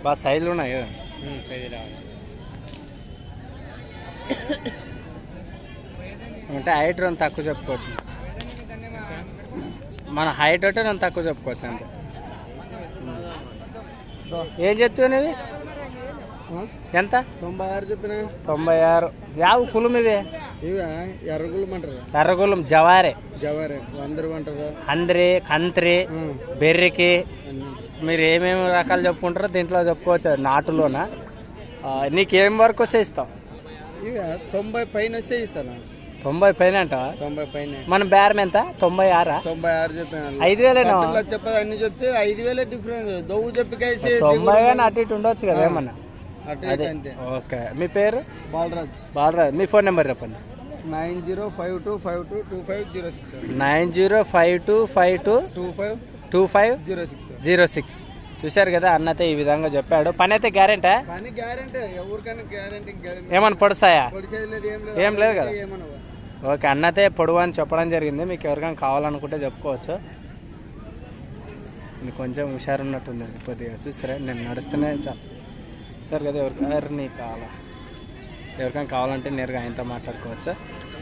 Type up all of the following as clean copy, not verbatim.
బాగా సైజులు ఉన్నాయి. అంటే హైట్ రెండు తక్కువ చెప్పుకోవచ్చు. మన హైట్ అంటే నేను తక్కువ చెప్పుకోవచ్చు అంతే. ఏం చెప్తావు? ఎంత? 96 చెప్పిన. 96. యావు కులం ఇవి? ఇవే ఎర్రగులం అంటారు. ఎర్రగులం జవారే 100 అంటారు. అంద్రి కంత్రి బెర్రికి మీరు ఏమేమి రకాలు చెప్పుకుంటారో దీంట్లో చెప్పుకోవచ్చు. నాటులోనా నీకేం వరకు వస్తే ఇస్తాం? ఇవే 90 పైన వస్తే ఇస్తాను. 90 పైన అంటావా? 90 పైన. మన బేరం ఎంత? 96. 96 చెప్పాను. 5000 చెప్పదు. అన్ని చెప్తే 5000 డిఫరెన్స్. దవ్వు చెప్పి 90 అటు ఇటు ఉండొచ్చు కదా ఏమన్నా. ఓకే. మీ పేరు? బాలరాజ్. మీ ఫోన్ నెంబర్ చెప్పండి. 9052522506. 9052522506. చూశారు కదా, అన్నతే ఈ విధంగా చెప్పాడు. పని అయితే గ్యారెంటీ? ఏమన్నా పొడుస్తాయా? ఏం లేదు కదా. ఓకే. అన్నతే పొడువు అని చెప్పడం జరిగింది. మీకు ఎవరికైనా కావాలనుకుంటే చెప్పుకోవచ్చు. ఇది కొంచెం హుషారు ఉన్నట్టుంది కొద్దిగా. చూస్తారా నేను నడుస్తూనే చూస్తారు కదా. ఎవరికైనా కావాలా, ఎవరికైనా కావాలంటే నేరుగా ఆయనతో మాట్లాడుకోవచ్చు.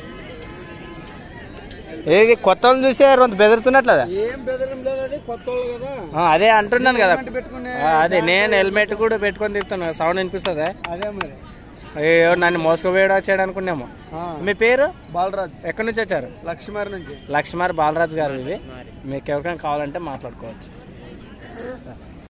ఏది కొత్త చూసే రోజు బెదురుతున్నట్లేదా? అదే అంటున్నాను కదా. అదే నేను హెల్మెట్ కూడా పెట్టుకొని తిరుగుతాను. సౌండ్ వినిపిస్తుంది. అయ్యో నన్ను మోసుకుపోయడం వచ్చాడు అనుకున్నాము. మీ పేరు? బాలరాజ్. ఎక్కడి నుంచి వచ్చారు? లక్ష్మార్ నుంచి. లక్ష్మార్ బాలరాజ్ గారు. ఇవి మీకు ఎవరికైనా కావాలంటే మాట్లాడుకోవచ్చు.